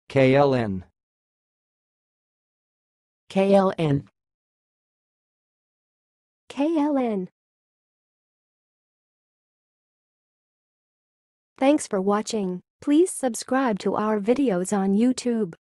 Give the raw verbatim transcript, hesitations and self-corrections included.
K L N. K L N. K L N. Thanks for watching. Please subscribe to our videos on YouTube.